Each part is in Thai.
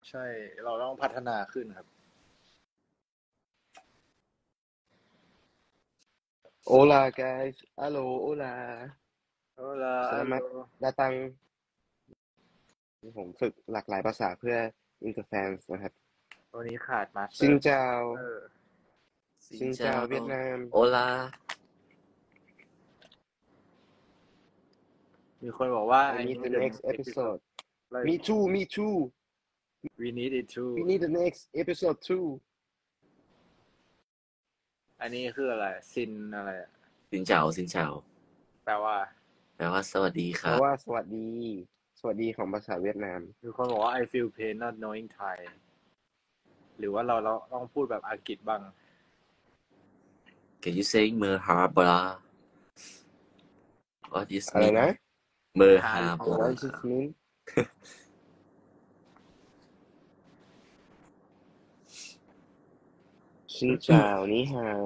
ใช่เราต้องพัฒนาขึ้นครับ Hola guys, hello, hola, โอลาอัลโหล selamat datang ผมฝึกหลากหลายภาษาเพื่อ Interfans นะครับวันนี้ขาดมาสเตอ Xin ร์ chào, เออ Xin chào Việt Nam โอลามีคนบอกว่า I need the next episode like Me too, me too we need it too We need the next episode too อันนี้คืออะไรซินอะไรอะสินเฉาสินเฉาแปลว่าแปลว่าสวัสดีคเพรับราะว่าสวัสดีของภาษาเวียดนามมีคนบอกว่า I feel pain not knowing Thai หรือว่าเราต้องพูดแบบอังกฤษบ้าง Can you say เมอร์ฮาบรา What is อะไรนะเมอร์ฮาบรา What does it mean ชินเจ้านี่ฮาว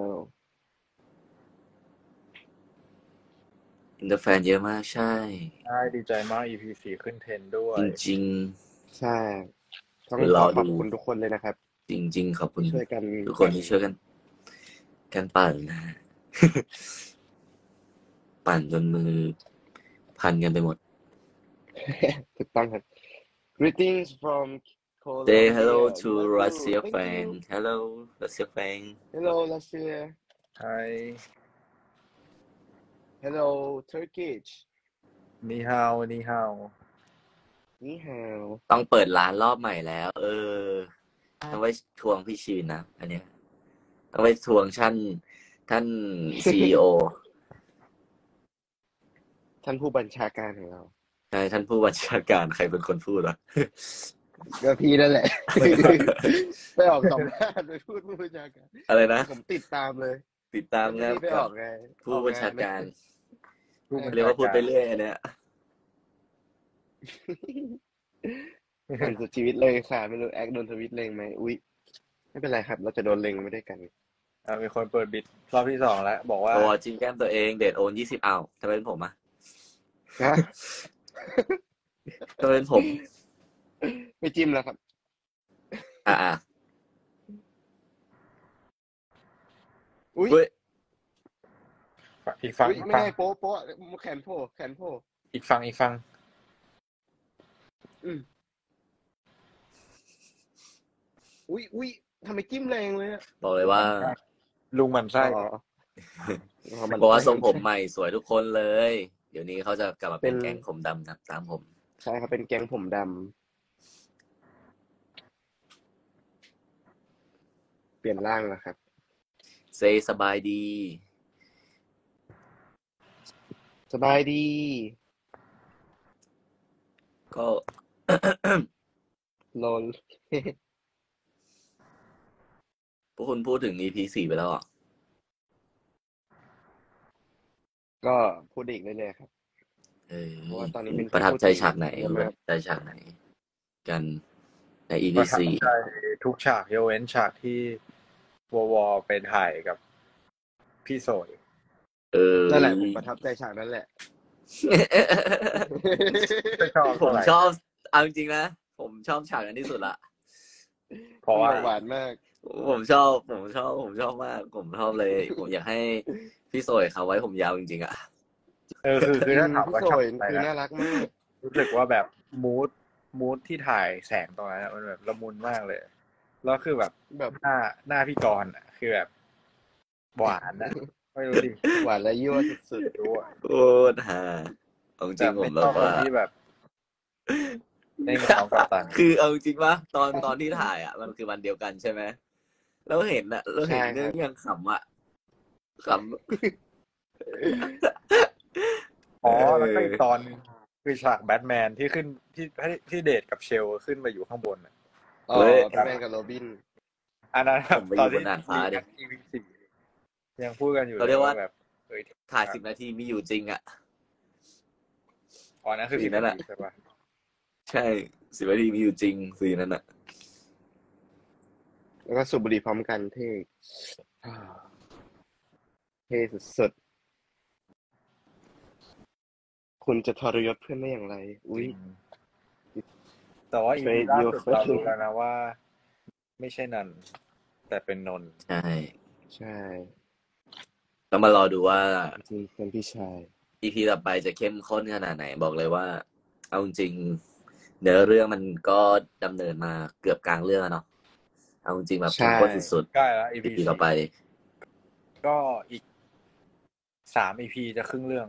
อินเตอร์แฟนเยอะมากใช่ใช่ดีใจมาก EP 4ขึ้นเทรนด์ด้วยจริงใช่ต้องรอขอบดูคุณทุกคนเลยนะครับๆ จริง ๆ ขอบคุณช่วยกันทุกคนที่ช่วยกันปั่นนะฮะ ปั่นจนมือพันกันไปหมดถูกต้องครับ Greetings from Colombia Say hello to Love you. Russia Thank fan you. Hello Russia fan Hello Russia Hi Hello Turkish นี่ฮาวนี่ฮาวนี่ฮาวต้องเปิดร้านรอบใหม่แล้ว ต้องไปทวงพี่ชีนนะ อันเนี้ยต้องไปทวงท่าน CEO ท่านผู้บัญชาการของเราใช่ท่านผู้บัญชาการใครเป็นคนพูดวะก็พี่นั่นแหละ ไปออกสัมภาษณ์ไปพูดผู้บัญชาการอะไรนะผมติดตามเลยติดตามแล้วนะพี่ไปออกไงผู้บัญชาการผู้บัญชาการเรียกว่าพูดไปเรื่อยอันเนี้ยมันสุดชีวิตเลยค่ะไม่รู้แอคโดนทวิตเลงไหมอุ๊ยไม่เป็นไรครับ เราจะโดนเลงไม่ได้กันมีคนเปิดบิดรอบที่2แล้ว บอกว่าโอ้จริงแก้มตัวเองเดทโอน20เอาทำไมเป็นผมอ่ะฮะทำไมเป็นผมไม่จิ้มแล้วครับอ่ะอุ๊ยเฮ้ยอีกฝั่งอุ๊ยอีกไม่ฝั่งได้โป๊ะแขนโผล่อีกฝั่งอีกฝั่งอุ๊ยทำไมจิ้มแรงเลยอะบอกเลยว่าลุงหมันไส้บอกว่าทรงผมใหม่สวยทุกคนเลย เดี๋ยวนี้เขาจะกลับมาเป็นแก๊งผมดำนะตามผมใช่ครับเป็นแก๊งผมดำเปลี่ยนร่างแล้วครับเซสบายดีสบายดีก็โลนพวกคุณพูดถึง EP 4ไปแล้วเหรอก็พูดอีกเรื่อยๆครับ เพราะว่าตอนนี้เป็นประทับใจที่พูดถึงฉากไหนเยอะปมากระทับใจฉากไหน กันใน EP ประทับ 4 ใจทุกฉากยกเว้นฉากที่วอไปถ่ายกับพี่โสยนั่นแหละผมประทับใจฉากนั้นแหละไม่ชอบผมเท่าไหร่ชอบเอาจริงๆนะผมชอบฉากนั้นที่สุดละเพราะว่าหวานมากผมชอบมากผมชอบเลย ผมอยากให้พี่โสยเขาไว้ผมยาวจริงๆอ่ะคือถ้าถามว่าพี่ชโสอบยอะไรคือนะน่ารักมากรู้สึกว่าแบบมูดที่ถ่ายแสงตรงนั้นอะมันแบบละมุนมากเลย แล้วคือแบบแบบหน้าพี่กรณ์อะคือแบบหวานนะไม่รู้ดิหวานและยั่วสุดรู้อะโอ้ฮะเอาจริงผมไม่แบชอบบ ตรว่างที่แบบในเงากับตันคือเอาจริงว่าตอนที่ถ่ายอ่ะ มันคือวันเดียวกันใช่ไหมแล้วเห็นอ่ะเราเห็นเรื่องยังขำอ่ะขอ๋อแล้วก็อีกตอนนึงคือฉากแบทแมนที่ขึ้นที่เดทกับเชลขึ้นมาอยู่ข้างบนอะๆอ๋อแบทแมนกับโรบินอันนั้นผมไปอยู่บนดาดฟ้าดิทีวีสี่ยังพูดกันอยู่เขาเรียกว่าแบบเฮ้ยถ่าย10 นาทีมีอยู่จริงอ่ะอ๋อนั่นคือสีนั่นแหละใช่ปะใช่10 นาทีมีอยู่จริงสีนั้นอ่ะแล้วก็สูบบุหรี่พร้อมกันเท่ เท่สุดๆคุณจะทรยศเพื่อนได้อย่างไร อุ๊ยแต่ว่า EP Trade ล่า your สุดเรา first รู้แล้วนะว่า ไม่ใช่นันแต่เป็นนนท์ใช่ใช่แล้วมารอดูว่าจริงเป็นพี่ชาย EP ต่อไปจะเข้มข้นขนาดไหนบอกเลยว่า เอาจริงเนื้อเรื่องมันก็ดำเนินมาเกือบกลางเรื่องแล้วเนาะเอาจริงแบบเข้มข้นสุดใกล้แล้ว EP ๆต่อไปก็อีก3 EP จะครึ่งเรื่อง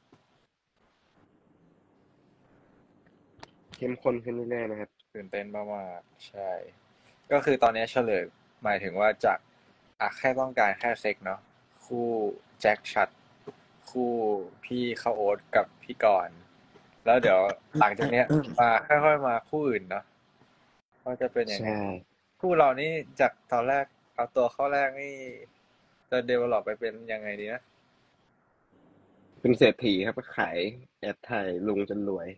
เข้มข้นขึ้นเรื่อยๆนะครับตื่นเต้นมากๆใช่ ก็คือตอนนี้เฉลยหมายถึงว่าจากแค่ต้องการแค่เซ็กเนาะคู่แจ็คชัดคู่พี่ข้าวโอ๊ตกับพี่กรณ์แล้วเดี๋ยวหลังจากเนี้ยมาค่อยๆมาคู่อื่นเนาะว่าจะเป็นยังไงใช่คู่เรานี่จากตอนแรกเอาตัวเข้าแรกนี่จะเดเวลลอปไปเป็นยังไงดีนะเป็นเศรษฐีครับขายแอดถ่ายลุงจนรวย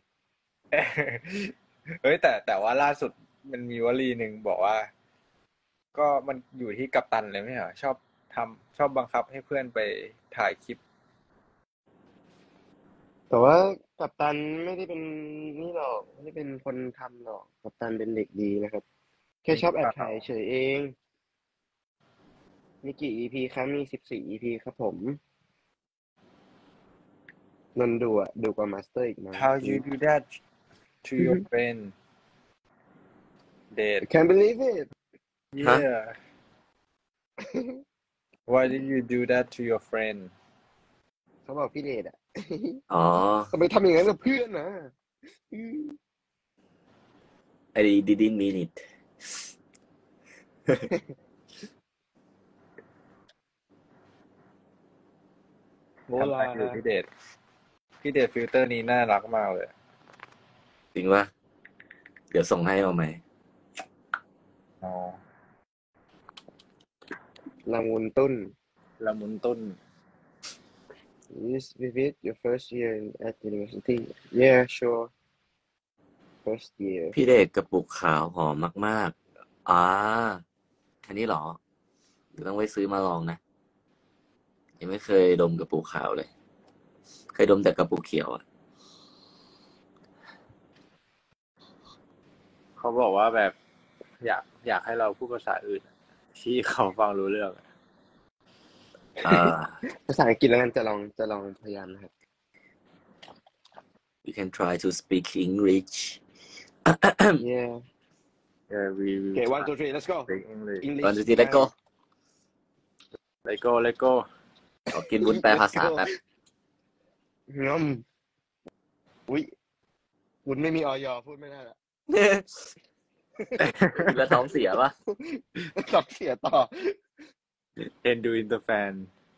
เฮ้ยแต่ว่าล่าสุดมันมีวลีหนึ่งบอกว่า ก็มันอยู่ที่กัปตันเลยไหมเหรอชอบบังคับให้เพื่อนไปถ่ายคลิปแต่ว่ากัปตันไม่ได้เป็นนี่หรอกไม่ได้เป็นคนทำหรอกกัปตันเป็นเด็กดีนะครับ แค่ชอบแอบถ่ายเฉยเอง มีกี่ EP ครับมี14 EP ครับผมนนดูกว่ามาสเตอร์อีกนะ How you do that to your friend Date I can't believe it yeah Why did you do that to your friend เขาบอกพี่เดชอ่ะอ๋อทำไมทำอย่างนั้นกับเพื่อนนะ I didn't mean it ทำไมอยู่พี่เดชฟิลเตอร์นี้น่ารักมากเลยจริงว่าเดี๋ยวส่งให้เอาไหมอ๋อละมุนตุ้นละมุนต้น Is visit your first year at university yeah sure first year พี่เดชกระปุกขาวหอมมากๆอันนี้เหรอเดี๋ยวต้องไปซื้อมาลองนะยังไม่เคยดมกระปุกขาวเลย เคยดมแต่กระปุกเขียวอะเขาบอกว่าแบบ อยากให้เราพูดภาษาอื่น ที่เขาฟังรู้เรื่องภาษาอังกฤษแล้วกันจะลองพยายามนะครับ you can try to speak English yeah Yeah we okay 1 2 3 let's go speak English English ก่อนจะทีแล้วก็ Let go ขอกินวุ้นแปลภาษาแป๊บงอมอุ๊ยคุณไม่มีออยพูดไม่ได้ละแล้วท้องเสียปะตอบเสียต่อ Endu in the fan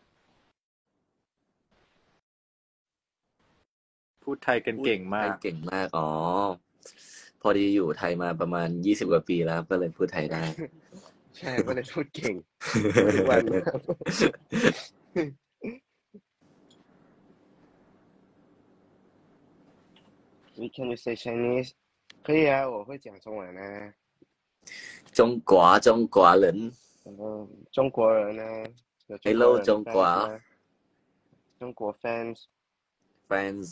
พูดไทยกันเก่งมากเก่งมากอ๋อพอดีอยู่ไทยมาประมาณ20 กว่าปีแล้วก็เลยพูดไทยได้ใช่ก็เลยพูดเก่งทุกวันนะครับ We can you say Chinese 可以啊我会讲中文啊中國人然后中国人呢有 Hello 中国人中國 fans 吗中国 fans friends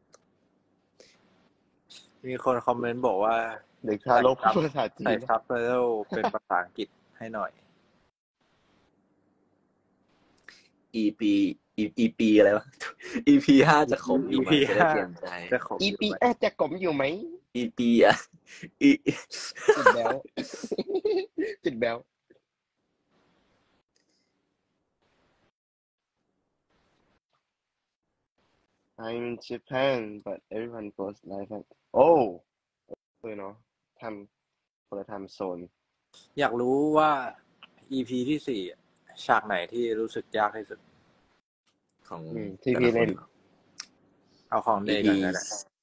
มีคนคอมเมนต์บอกว่าเด็กทารกพูดภาษาจีใส่นซับไตเติลเป็นภาษาอังกฤษให้หน่อย EP อะไรวะ EP 5จะครบอยู่ไหม EP จะได้เตรียมใจจะขบ EP จะกลมอยู่ไหม EP อ่ะติดแบว ติดแบว I'm in Japan but everyone goes live at oh เนาะทำคนละทำโซนอยากรู้ว่า EP ที่ 4ฉากไหนที่รู้สึกยากที่สุดของที่พี่เล่นเอาของเดย์ EP ก่อนก็ได้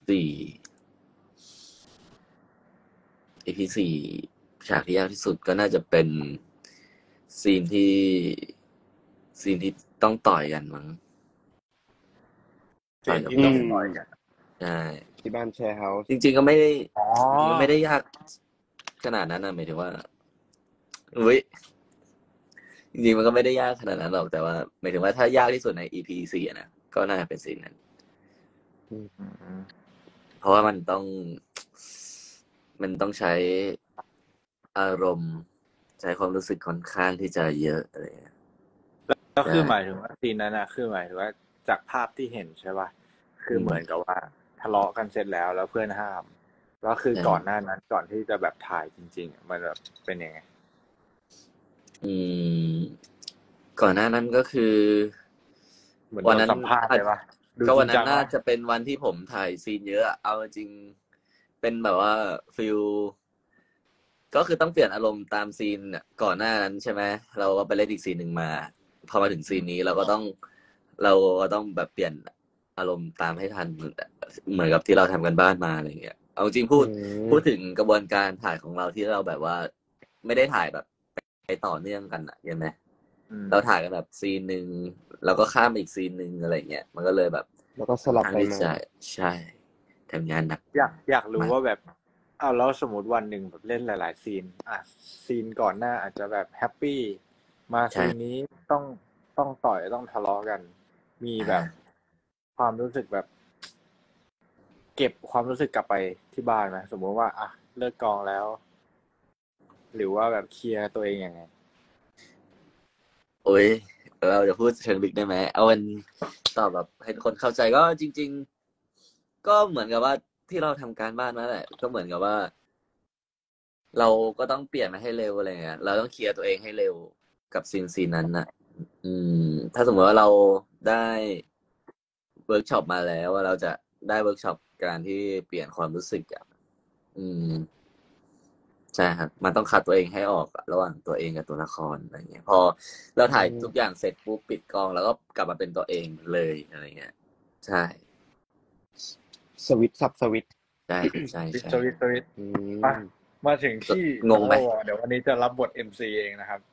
EP 4ฉากที่ยากที่สุดก็น่าจะเป็นซีนที่ต้องต่อยกันมั้งเสียงที่ต้องต่อยกันใช่ที่บ้านแชร์เฮาส์จริงๆก็ไม่ได้อ๋อมันไม่ได้ยากขนาดนั้นนะหมายถึงว่าอุ้ยจริงๆมันก็ไม่ได้ยากขนาดนั้นหรอกแต่ว่าหมายถึงว่าถ้ายากที่สุดใน EP 4นะก็น่าจะเป็นซีนนั้น เพราะว่ามันต้องมันต้องใช้อารมณ์ใช้ความรู้สึกค่อนข้างที่จะเยอะอะไรเงี้ยก็คือใช่หมายถึงว่าซีนนั้นนะคือหมายถึงว่าจากภาพที่เห็นใช่ป่ะคือเหมือนกับว่าทะเลาะกันเสร็จแล้วเพื่อนห้ามแล้วคือใช่ก่อนหน้านั้นก่อนที่จะแบบถ่ายจริงๆมันแบบเป็นยังไงอืม ก่อนหน้านั้นก็คือเหมือนวัโดนนนั้นสัมภาษณ์เลยป่ะดูก็จวัรินงนั้จันงน่าว่ะจะเป็นวันที่ผมถ่ายซีนเยอะอะเอาจริงเป็นแบบว่าฟิลก็คือต้องเปลี่ยนอารมณ์ตามซีนเนี่ยก่อนหน้านั้นใช่ไหมเราก็ไปเล่นอีกซีนหนึ่งมา พอมาถึงซีนนี้เราก็ต้องแบบเปลี่ยนอารมณ์ตามให้ทันเหมือนกับที่เราทำกันบ้านมาอะไรเงี้ยเอาจริงพูดถึงกระบวนการถ่ายของเราที่เราแบบว่าไม่ได้ถ่ายแบบไปต่อเนื่องกันอะเห็นไหมเราถ่ายกันแบบซีนหนึ่งเราก็ข้ามไปอีกซีนหนึ่งอะไรเงี้ยมันก็เลยแบบแล้วก็สลับไปมาใช่ทำงานหนักอยากรู้มากว่าแบบเอาแล้วสมมติวันหนึ่งแบบเล่นหลายๆซีนซีนก่อนหน้าอาจจะแบบแฮปปี้มาใช่ซีนนี้ต้องต่อยต้องทะเลาะกัน มีแบบความรู้สึกแบบ เก็บความรู้สึกกลับไปที่บ้านไหมสมมติว่าเลิกกองแล้ว หรือว่าแบบเคลียร์ตัวเองยังไงโอ้ยเราจะพูดเชิงลึกได้ไหมเอาเป็นตอบแบบให้คนเข้าใจก็จริง ๆ ก็เหมือนกับว่าที่เราทำการบ้านมาแหละก็เหมือนกับว่า เราก็ต้องเปลี่ยนมาให้เร็วอะไรเงี้ยเราต้องเคลียร์ตัวเองให้เร็วกับซีนนั้นน่ะ ถ้าสมมติว่าเราได้เวิร์กช็อปมาแล้วว่าเราจะได้เวิร์กช็อปการที่เปลี่ยนความรู้สึกอ่ะใช่ครับมันต้องคัดตัวเองให้ออกระหว่างตัวเองกับตัวละครอะไรเงี้ยพอเราถ่ายทุกอย่างเสร็จปุ๊บปิดกล้องแล้วก็กลับมาเป็นตัวเองเลยอะไรเงี้ยใช่สวิตช์ซับสวิตช์ใช่ครับใช่สวิตช์อืมมาถึงที่งงไหมเดี๋ยววันนี้จะรับบท MC เองนะครับ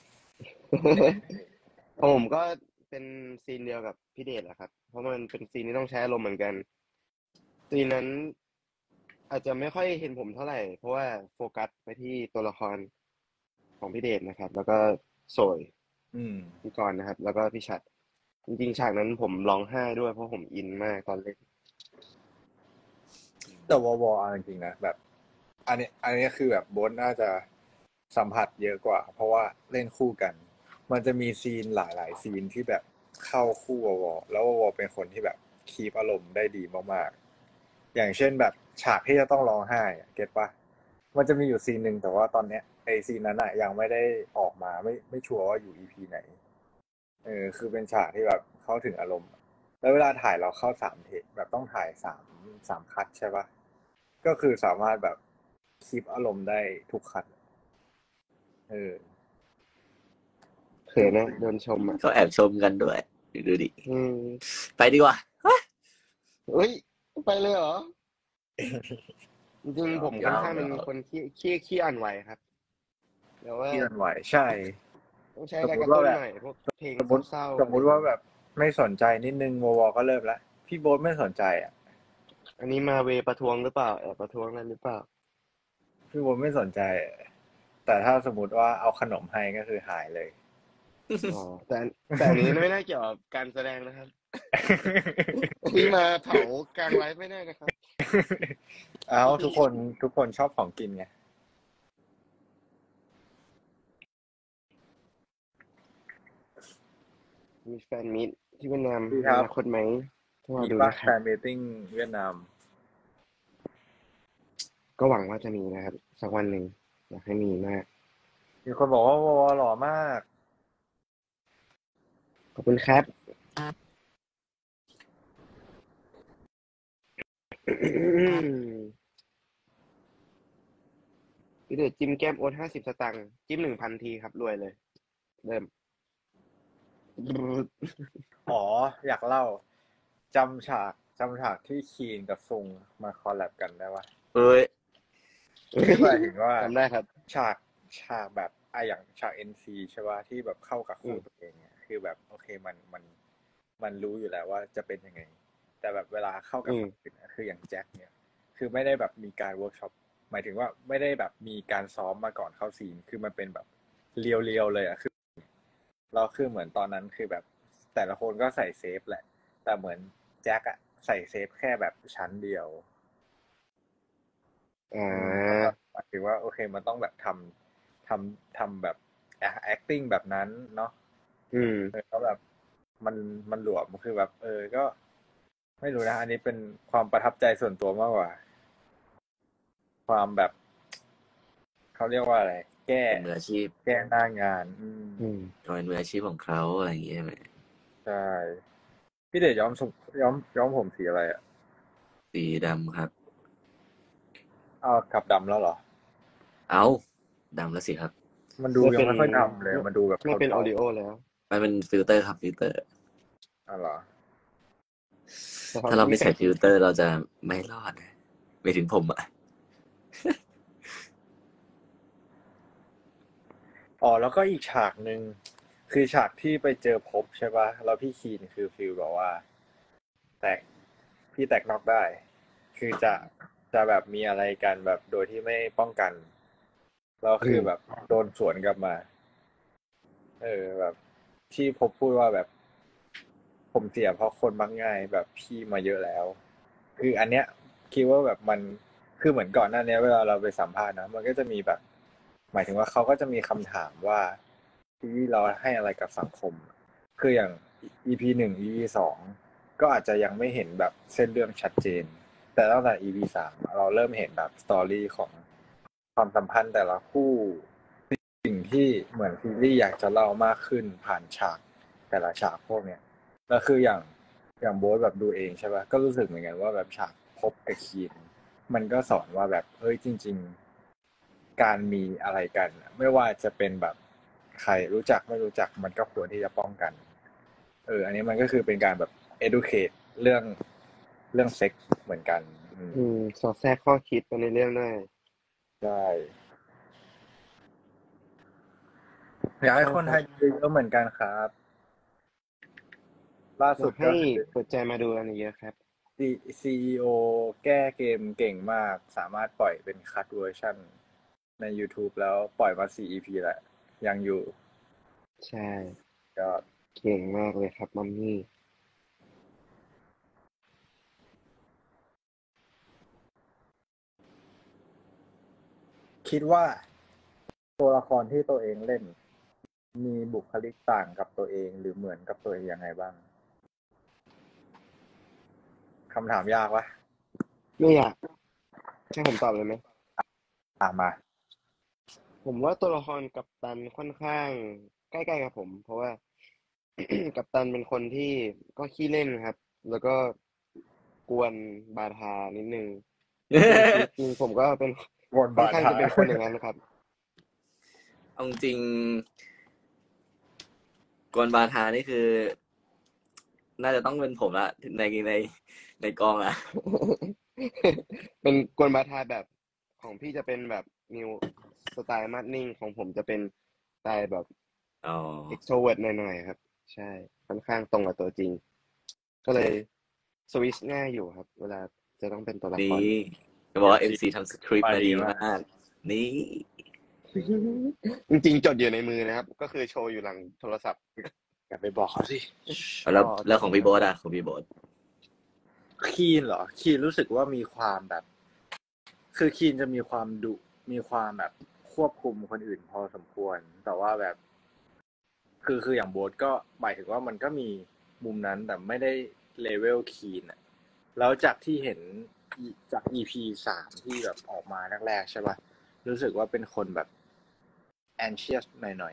ผมก็เป็นซีนเดียวกับพี่เดชแหละครับ เพราะมันเป็นซีนที่ต้องใช้อารมณ์เหมือนกัน ซีนนั้นอาจจะไม่ค่อยเห็นผมเท่าไหร่ เพราะว่าโฟกัสไปที่ตัวละครของพี่เดชนะครับ แล้วก็โสยพี่กรณ์นะครับ แล้วก็พี่ชัด จริงๆฉากนั้นผมร้องไห้ด้วยเพราะผมอินมากตอนเล่นแต่เอาจริงๆนะแบบ อันนี้คือแบบโบ๊ทน่าจะสัมผัสเยอะกว่า เพราะว่าเล่นคู่กัน มันจะมีซีนหลายๆซีนที่แบบเข้าคู่แล้วเป็นคนที่แบบคีปอารมณ์ได้ดีมากๆอย่างเช่นแบบฉากที่จะต้องร้องไห้เก็ตปะมันจะมีอยู่ซีนหนึ่งแต่ว่าตอนเนี้ยไอซีนนั้นอะยังไม่ได้ออกมาไม่ชัวร์ว่าอยู่ EP ไหนคือเป็นฉากที่แบบเข้าถึงอารมณ์ แล้วเวลาถ่ายเราเข้า3 เทคแบบต้องถ่ายสามคัทใช่ปะก็คือสามารถแบบคีปอารมณ์ได้ทุกคัทเขินนะโดนชมอ่ะเขาแอบชมกันด้วยดูดิอืมไปดีกว่าเฮ้ย ไปเลยเหรอ จริงๆผมค่อนข้างเป็นคนขี้อ่อนไหวครับแต่ว่าที่มันไหวใช่ต้องใช้อะไรกระตุ้นหน่อยพวกเพลงเศร้าๆสมมติว่าแบบไม่สนใจนิดนึงก็เริ่มแล้วพี่โบ๊ทไม่สนใจอ่ะอันนี้มาเวประท้วงหรือเปล่าแอบประท้วงอะไรหรือเปล่าพี่โบ๊ทไม่สนใจ แต่ถ้าสมมติว่าเอาขนมให้ก็คือหายเลยอ๋อแต่อันนี้ไม่น่าเกี่ยวกับการแสดงนะครับ นี่มาเผากลางไลฟ์ไม่ได้นะครับเอาทุกคนชอบของกินไงมีแฟนมิตที่เวียดนามดีในครับอนาคตไหมถ้ามามีดูบ้านะคแฟรับนมีตติ้งเวียดนามก็หวังว่าจะมีนะครับ สักวันหนึ่งอยากให้มีมากมีคนบอกว่าวอหล่อมากขอบคุณครับ พี่เดชจิ้มแก้มโอน50 สตางค์จิ้ม 1,000 ทีครับรวยเลย เริ่มอ๋อ อยากเล่าจำฉากที่คีนกับซุงมาคอลแลบกันได้ปะเอ้ยคือหมายถึงว่าจำได้ครับฉากแบบอย่างฉาก NC ใช่ปะที่แบบเข้ากับคู่ตัวเองเนี่ยคือแบบโอเคมันรู้อยู่แล้วว่าจะเป็นยังไง แต่แบบเวลาเข้ากับคนอื่นอะคืออย่างแจ็คเนี่ย คือไม่ได้แบบมีการเวิร์กช็อปหมายถึงว่าไม่ได้แบบมีการซ้อมมาก่อนเข้าซีนคือมันเป็นแบบเรียวๆเลยอ่ะคือเราคือเหมือนตอนนั้นคือแบบแต่ละคนก็ใส่เซฟแหละ แต่เหมือนแจ็คอะใส่เซฟแค่แบบชั้นเดียวอ่แล้วาก็หมายถึงว่าโอเคมันต้องแบบทำแบบ acting แบบนั้นเนาะอืมแล้วแบบมันมันหลวมคือแบบก็ไม่รู้นะอันนี้เป็นความประทับใจส่วนตัวมากกว่าความแบบเขาเรียกว่าอะไรแก้เป็นมืออาชีพแก้หน้างานอืมก็เป็นมืออาชีพของเขาอะไรอย่างเงี้ยใช่ไหมใช่พี่เดชย้อมผมสีอะไรอ่ะสีดำครับเอากลับดำแล้วเหรอเอาดำแล้วสิครับมันดูไม่เป็นยังไม่ค่อยดำเลยไม่มันดูแบบไม่เป็นโอเทาริโอแล้วมันเป็นฟิลเตอร์ครับฟิลเตอร์ๆอ๋อเหรอแต่ถ้าเราไม่ไม่ใส่ฟิลเตอร์เราจะไม่รอดนะไม่ถึงผมอะอ๋อแล้วก็อีกฉากหนึ่งคือฉากที่ไปเจอพบใช่ป่ะแล้วพี่คีนคือฟิลแบบว่าแตกพี่แตกนอกได้คือจะแบบมีอะไรกันแบบโดยที่ไม่ป้องกันแล้วอืมคือแบบโดนสวนกลับมาแบบที่พบพูดว่าแบบผมเสียเพราะคนมักง่ายแบบพี่มาเยอะแล้วคืออันเนี้ยคิดว่าแบบมันคือเหมือนก่อนหน้านี้เวลาเราไปสัมภาษณ์นะมันก็จะมีแบบหมายถึงว่าเขาก็จะมีคำถามว่าที่เราให้อะไรกับสังคมคืออย่าง EP 1 EP 2ก็อาจจะยังไม่เห็นแบบเส้นเรื่องชัดเจนแต่ตั้งแต่ EP 3เราเริ่มเห็นแบบสตอรี่ของความสัมพันธ์แต่ละคู่ สิ่งที่เหมือนซีรีส์อยากจะเล่ามากขึ้นผ่านฉากแต่ละฉากพวกเนี้ยแล้วคืออย่างโบ๊ทแบบดูเองใช่ป่ะก็รู้สึกเหมือนกันว่าแบบฉากพบกับคีนมันก็สอนว่าแบบเฮ้ยจริงๆการมีอะไรกันไม่ว่าจะเป็นแบบใครรู้จักไม่รู้จักมันก็ควรที่จะป้องกันอันนี้มันก็คือเป็นการแบบ educate เรื่องเซ็กส์เหมือนกันอืมสอดแทรกข้อคิดไปในเรื่องด้วยใช่อยากให้ใช่ครับคนไทยดูเยอะเหมือนกันครับล่าสุอยากให้ดก็คือเปิดใจมาดูกันเยอะๆครับ CEO แก้เกมเก่งมากสามารถปล่อยเป็นคัทเวอร์ชันใน YouTube แล้วปล่อยมา4 EP แล้วยังอยู่ใช่ก็เก่งมากเลยครับมัมมี่คิดว่าตัวละครที่ตัวเองเล่นมีบุคลิกต่างกับตัวเองหรือเหมือนกับตัวเองยังไงบ้างคำถามยากวะไม่อยากให้ผมตอบเลยไหมมาผมว่าตัวละครกัปตันค่อนข้างใกล้ๆกับผมเพราะว่า กัปตันเป็นคนที่ก็ขี้เล่นครับแล้วก็กวนบาทานิดนึงซึ่งในชีวิตจริงผมก็เป็นวนค่อนบาทาข้างจะเป็นคนอย่างนั้นนะครับเอาจริงกวนบาทานี่คือ น่าจะต้องเป็นผมละในในกองอะเป็นกวนบาทาแบบของพี่จะเป็นแบบนิวสไตล์มาดนิ่งของผมจะเป็นสไตล์แบบอ๋อเอ็กโทรเวิร์ตหน่อยๆครับใช่ค่อนข้างตรงกับตัวจริงก็เลยสวิชง่ายอยู่ครับเวลาจะต้องเป็นตัวละคนี่รจะบอกว่า MC MC ทำสคริปต์มาดีมาดีมากมาก นี่จริงๆจดอยู่ในมือนะครับก็คือโชว์อยู่หลังโทรศัพท์อย่าไปบอกเขาสิแล้วของพี่โบ๊ทอะของพี่โบ๊ทคีนเหรอคีนรู้สึกว่ามีความแบบคือคีนจะมีความดุมีความแบบควบคุมคนอื่นพอสมควรแต่ว่าแบบคืออย่างโบ๊ทก็หมายถึงว่ามันก็มีมุมนั้นแต่ไม่ได้เลเวลคีนอะแล้วจากที่เห็นจาก EP 3ที่แบบออกมาแรกๆใช่ป่ะรู้สึกว่าเป็นคนแบบ anxious หน่อย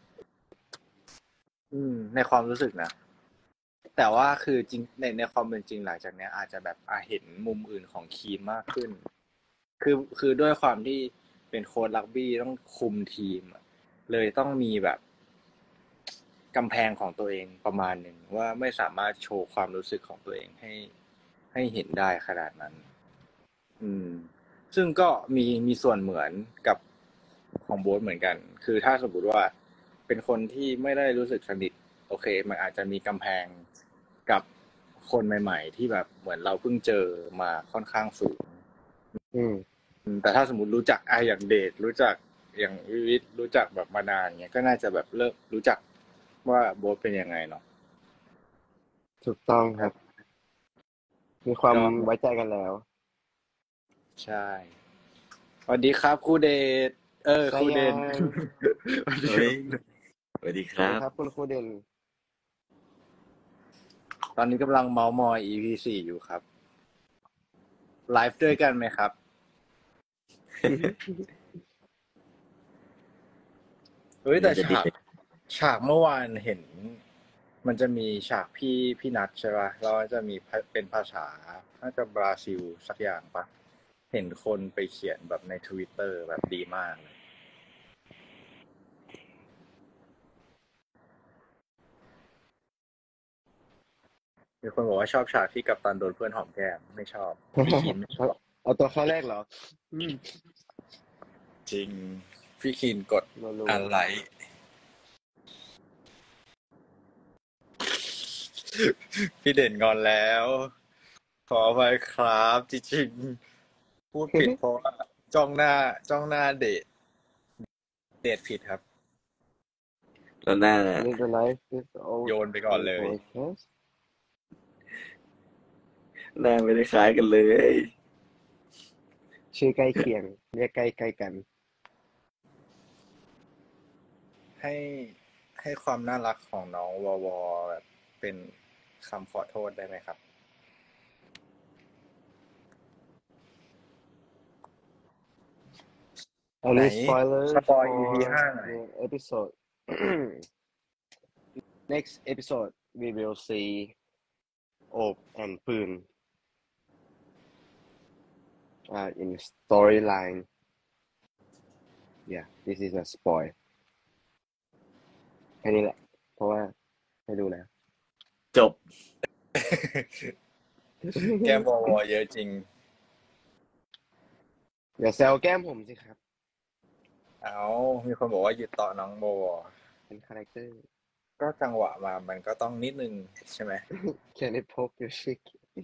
ๆในความรู้สึกนะ แต่ว่าคือจริงในความเป็นจริงหลังจากเนี้ยอาจจะแบบเห็นมุมอื่นของคีนมากขึ้นคือด้วยความที่เป็นโค้ชรักบี้ต้องคุมทีมเลยต้องมีแบบกำแพงของตัวเองประมาณหนึ่งว่าไม่สามารถโชว์ความรู้สึกของตัวเองให้เห็นได้ขนาดนั้นอืมซึ่งก็มีส่วนเหมือนกับของโบ๊ทเหมือนกันคือถ้าสมมติว่าเป็นคนที่ไม่ได้รู้สึกสนิทโอเคมันอาจจะมีกำแพงกับคนใหม่ๆที่แบบเหมือนเราเพิ่งเจอมาค่อนข้างสูงอืมแต่ถ้าสมมติรู้จักอย่างเดทรู้จักอย่างวิวิทรู้จักแบบมานานเงี้ยก็น่าจะแบบเริ่มรู้จักว่าโบ๊ทเป็นยังไงเนาะถูกต้องครับมีความก็ไว้ใจกันแล้วใช่สวัสดีครับครูเดชคใช่รูเดยันงสวัสดีเฮ้ยสวัสดีคสวัสรัดีบครับคุณครูเด่นตอนนี้กำลังเมาส์มอย EP 4อยู่ครับไลฟ์ด้วยกันไหมครับเฮ้ยแต่น่าจะดีฉากเมื่อวานเห็น มันจะมีฉากพี่นัทใช่ป่ะแล้วจะมีเป็นภาษาน่าจะบราซิลสักอย่างปะเห็นคนไปเขียนแบบใน Twitter แบบดีมากเลยมีคนบอกว่าชอบฉากที่กัปตันโดนเพื่อนหอมแก้มไม่ชอบพี่คินไม่ชอบเอาตัวเข้าแรกเหรอจริงพี่คินกดรัวอะไรพี่เด่นงอนแล้ว ขออภัยครับจริงๆพูดผิดเพราะว่าจ้องหน้าเดทผิดครับแล้วหน้าๆ Live the life is all โยนไปก่อนเลย podcast หน้าไม่ได้คล้ายกันเลยชื่อใกล้เคียงเรียกใกล้กันให้ความน่ารักของน้องวอแบบเป็นคำขอโทษได้ไหมครับอันนี้ spoiler สปอย for EP 5 หน่อย the episode next episode we will see โอบ and ปืนin storyline yeah this is a spoil แค่นี้แหละ เพราะว่าไม่ดูแล้วจบแก้มวอเยอะจริงอย่าแซวแก้มผมสิครับมีคนบอกว่าหยุดต่อน้องวอเป็นคาแรคเตอร์ก็จังหวะมามันก็ต้องนิดนึงใช่ไหม Can I poke your chick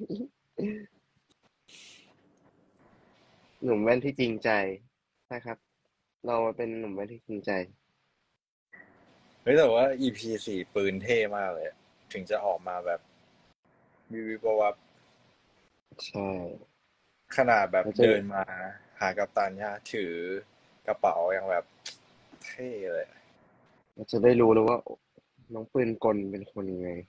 หนุ่มแว่นที่จริงใจใช่ครับ เราเป็นหนุ่มแว่นที่จริงใจเฮ้ยแต่ว่า EP 4ปืนเท่มากเลย ถึงจะออกมาแบบวิบวับใช่ขนาดแบบแล้วจะเดินมาหากัปตันเนี่ยถือกระเป๋าอย่างแบบเท่เลยเราจะได้รู้แล้วว่า น้องปืนกลเป็นคนยังไง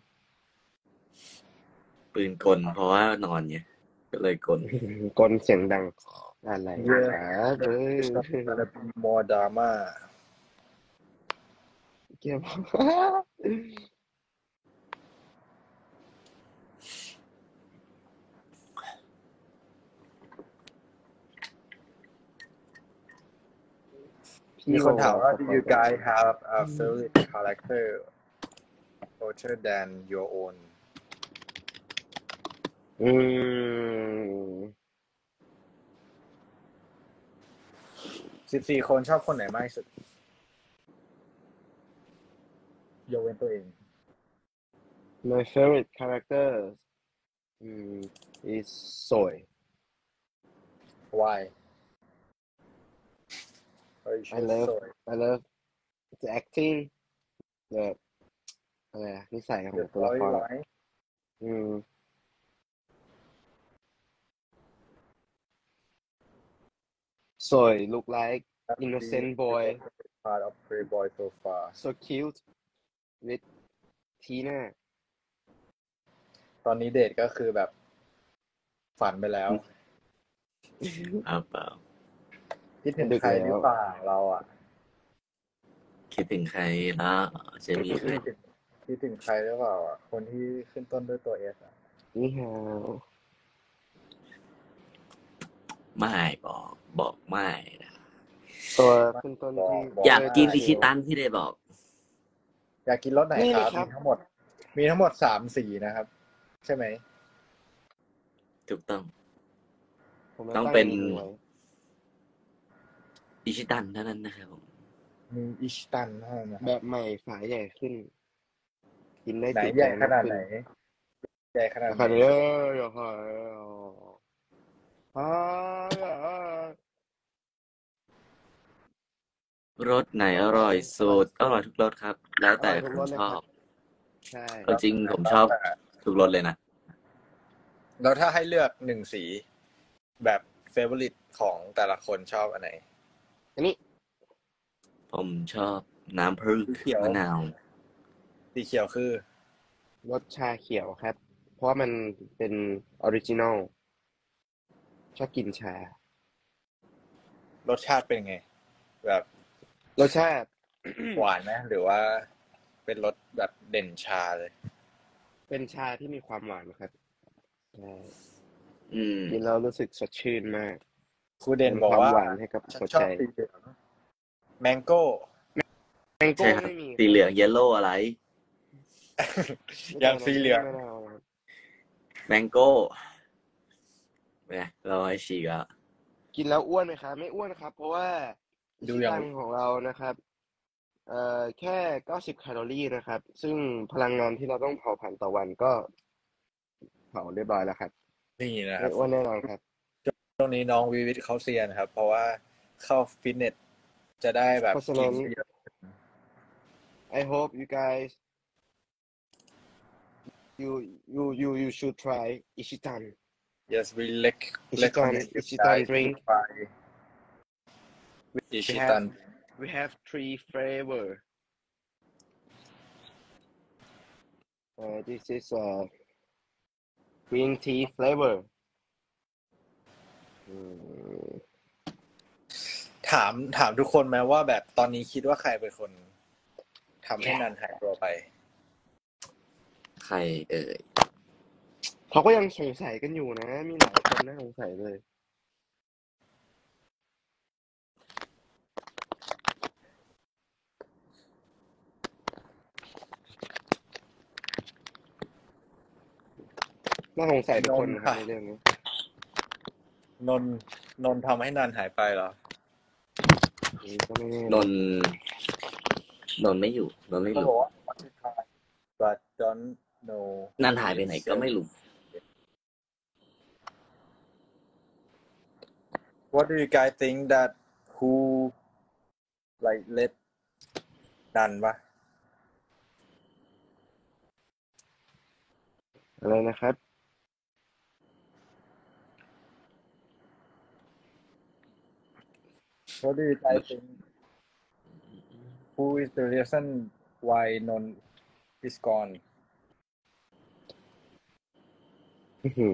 ปืนกลเพราะว่านอนไงก็เลยกลกลเสียงดังอะไร Yeah ครับเอ้ย It's gonna be more drama เกี่ยวมีคนถามว่า Do you guys have a favorite character other than your own 14 คนชอบคนไหนมากที่สุดยกเว้นตัวเอง My favorite character is Soy Why Why you I choose love Soy I love the acting the อะไรอะนิสัยของ The ตัวละคร storyline Soy look like innocent boy part of Playboy so far so cute with Tina ตอนนี้เดทก็คือแบบฝันไปแล้วเปล่าคิดถึงใครหรือเปล่าเราอ่ะคิดถึงใครแล้วจะมีใครคิดถึงใครหรือเปล่าอ่ะคนที่ขึ้นต้นด้วยตัว S อ่ะนี่ฮาวไม่บอกไม่นะตัวขึ้นต้นที่อยากกินอิชิตันที่ได้บอกอยากกินรสไหนนี่คเลยรับครับมีทั้งหมด3 สีนะครับ ใช่ไหมถูกต้องผมต้องเป็นตั้มนูไว้อิชิตันเท่านั้นนะครับผมมีอิชิตันเท่านั้นนะคแบรับบใหม่ฝาใหญ่ขึ้น กินได้ไหนจุใหญ่ขนาดขึ้ไหน ใหญ่ขนาดราไหคาน เยอะราคาเยอะรสไหนอร่อยสุดอร่อยทุกรสครับ แล้วแต่คนชอบใช่เอาจริงผมชอบทุกรสเลยนะแล้วถ้าให้เลือก1 สี แบบเฟเวอริตของแต่ละคนชอบอันไหนอันนี้ผมชอบน้ำผึ้งสีเขียวมะนาวสีเขียวคือรสชาเขียวครับ เพราะว่ามันเป็นออริจินอลชอบกินชารสชาติเป็นไง แบบรสชาติหวานไหมหรือว่าเป็นรสแบบเด่นชาเลยเป็นชาที่มีความหวานครับใช่อืมกินแล้วรู้สึกสดชื่นมากครูเด่นเป็นบอกความว่าหวานให้กับฉันหัวชอใจบสีเหลืองแมงโก้แมงโก้ใช่ครับไม่มีสีเหลืองเยลโล่อะไรอย่างสีเหลืองไม่ได้เอาครับแมงโก้เนี่ยเราให้ฉีกอ่ะกินแล้วอ้วนไหมครับไม่อ้วนครับ เพราะว่าอิดูชิอย่างตันของเรานะครับแค่90แคลอรี่นะครับ ซึ่งพลังงานที่เราต้องเผาผลาญต่อวันก็เผาเรียบร้อยแล้วครับนี่นะคไม่รับอ้วนแน่นอนครับช่วงนี้น้องวีวิทเขาเซียนครับ เพราะว่าเข้าฟิตเนสจะได้แบบเพราะฉะกินั้นนเยอะ I hope you guys you should try อิชิตัน yes we Ichitan recommend you Ichitan guys to drink try we Ichitan have 3 flavor this is green tea flavor อืมถามทุกคนไหมว่าแบบตอนนี้คิดว่าใครเป็นคนทำให้นันหายตัวไปใครเอ่ยเขาก็ยังสงสัยกันอยู่นะ มีหลายคนน่าสงสัยเลย น่าสงสัยทุกคนนะครับในเรื่องนี้นนท์ทำให้นันหายไปเหรอก็ไม่แน่นนท์ไม่อยู่ นนท์ไม่เขารู้บอกว่า but don't know นั่นหายไปไหนก็ไม่รู้ What do you guys think that who like let นันปะอะไรนะครับ What do you guys think who is the reason why นนท์ is gone อื้อหือ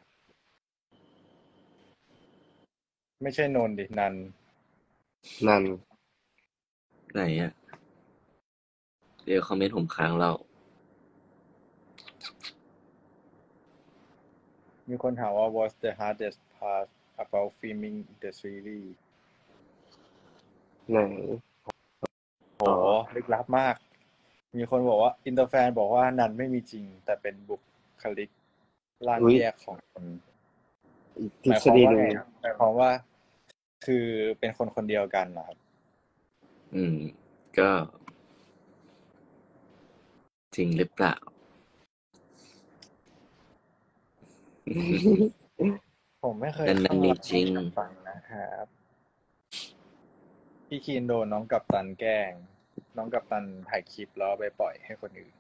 ไม่ใช่นนท์ดินันนั่นไหนอ่ะ เดี๋ยวคอมเมนต์ผมค้างเรามีคนถามว่า what's the hardest part about filming the series ไหนโหลึกลับมาก มีคนบอกว่าอินเตอร์แฟนบอกว่านันไม่มีจริง แต่เป็นบุคลิกร่างอุ๊ยแยกของคนอีกหทฤมายษความฎีว่าหนึ่ไงงครับหมายความว่าคือเป็นคนคนเดียวกันนะครับอืม ก็จริงหรือเปล่าผมไม่เคยนั่นเข้ามีรับจริงกับตันนะครับพี่คีนโดนน้องกัปตันแกล้ง น้องกัปตันถ่ายคลิปแล้วเอาไปปล่อยให้คนอื่น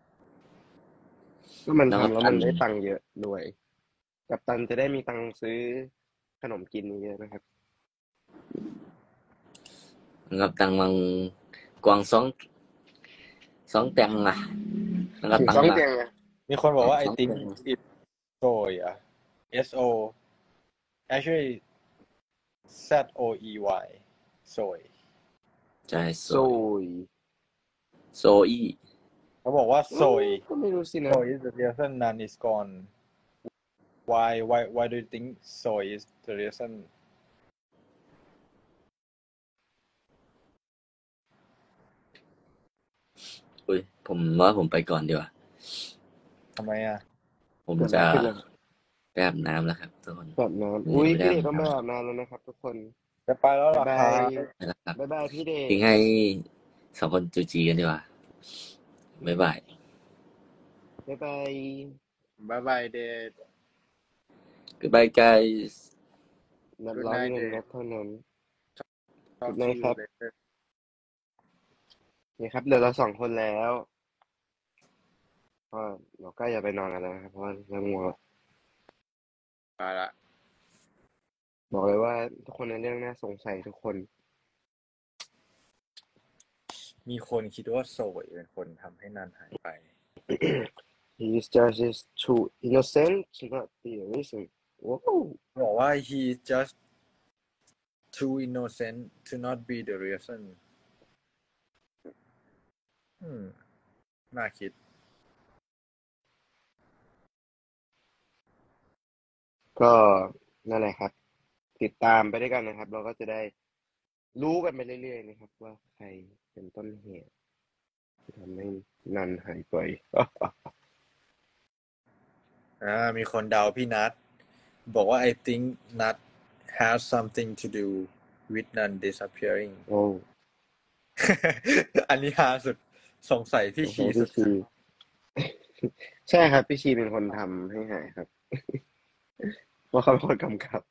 ก็มันแล้วทำแล้วกัปตัมัน นได้ตังค์เยอะด้วย กัปตันจะได้มีตังค์ซื้อขนมกินเยอะนะครับกับตังมังกวางสองแตงอ่ะแล้วก็ตังสองมาเตียงอะมีคนบอกว่า I สอง think แตง it's soy SO actually ZOEY soy ใช่โซโซยโซอี้เขาบอกว่า soy ก็ไม่รู้สินะ soy is the reason none is gone why do you think soy is the reason อุ้ยผมว่าผมไปก่อนดีกว่าทำไมอ่ะผมเกิดอะไรจะขึ้นล่ะไปอาบน้ำแล้วครับทุกคนอาบน้ำอุ้ยพี่เดชต้องไปอาบน้ำแล้วนะครับ ทุกคนจะไปแล้วเหรอครับนะครับบ๊ายบายพี่เดชทิ้งให้สองคนจูจีกันดีกว่า บ๊ายบายบ๊ายบายบ๊ายบายเดท Goodbye guys นับ Good ร้อย night เงิน Dave นับเท่านั้น Talk Good to night you ครับ later นี่ครับเหลือเรา2 คนแล้วก็เราก็อย่าไปนอนกันแล้วนะครับ เพราะว่าเราง่วงแล้วไปละบอกเลยว่าทุกคนในเรื่องน่าสงสัยทุกคนมีคนคิดว่าโซยเป็นคนทำให้นันหายไป He is just too innocent to not be a reason. Wow. บอกว่า he just too innocent to not be the reason น่าคิดก็นั่นแหละครับ ติดตามไปด้วยกันนะครับ เราก็จะได้รู้กันไปเรื่อยๆนะครับ ว่าใครเป็นต้นเหตุที่ทำให้นันหายไปมีคนเดาพี่นัทบอกว่า I think Nat has something to do with Nan disappearing โอ้อันนี้ฮาสุดสงสัยพี่ชีสุดชี ใช่ครับพี่ชีเป็นคนทำให้หายครับ เพราะเขาเป็นคนกำกับ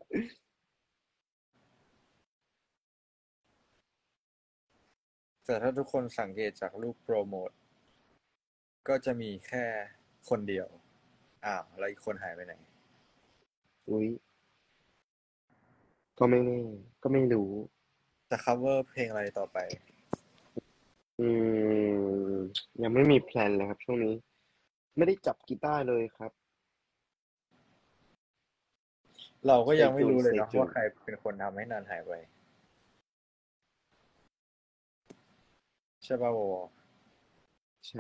แต่ถ้าทุกคนสังเกตจากรูปโปรโมทก็จะมีแค่คนเดียวแล้วอีกคนหายไปไหนอุ้ยก็ไม่แน่ก็ไม่รู้จะ cover เพลงอะไรต่อไปยังไม่มีแพลนเลยครับช่วงนี้ ไม่ได้จับกีตาร์เลยครับเราก็ยังไม่รู้เลยเนาะ Stay tuned ว่าใครเป็นคนทำให้นันหายไปใช่ป่าววใช่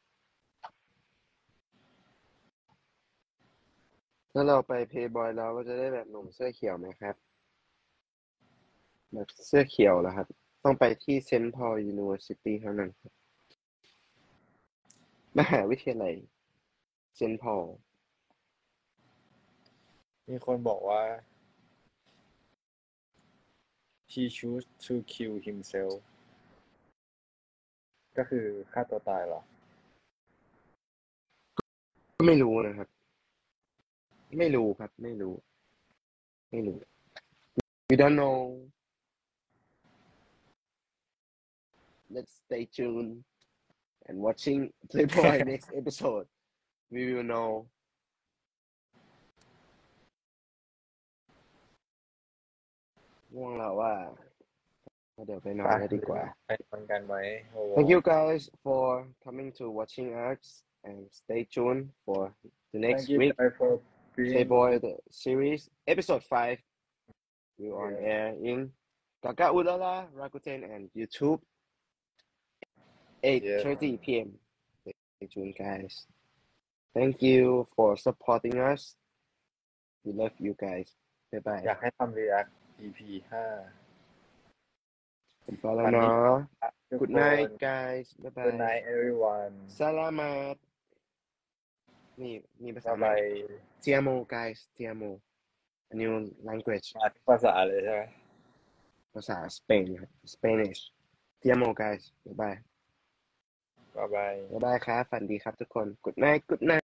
แล้วเราไปเพย์บอยเราก็จะได้แบบหนุ่มเสื้อเขียวไหมครับ แบบเสื้อเขียวเหรอครับ ต้องไปที่เซนต์พอลยูนิเวอร์ซิตี้เท่านั้นครับมหาวิทยาลัยเซนต์พอลมีคนบอกว่า he choose to kill himself ก็คือฆ่าตัวตายเหรอก็ไม่รู้นะครับ ไม่รู้ครับ ไม่รู้ we don't know let's stay tuned and watching Playboy next episode we will know ง่วงแล้วว่าเดี๋ยวไปนอนแล้วดีกว่าไปนอนกันไหมโอ้โห Thank you guys for coming to watching us and stay tuned for the next Thank you week guys for being Playboy the series episode 5 will on air in Gaga Ulala, Rakuten and YouTube 8:30 p.m. Stay tuned guys. Thank you for supporting us. We love you guys. Bye bye. อยากให้ทำ react EP 5 ผมไปแล้วเนาะ Good night guys. Bye bye. Good night everyone Salamat. มีภาษา bye ใหม่ bye Ti amo guys. Ti amo. A new language. มาทุกภาษาเลยใช่ไหมภาษาสเปนครับ Spanish. Ti amo guys. Bye bye. bye bye Bye bye ครับฝันดีครับทุกคน Good night. Good night.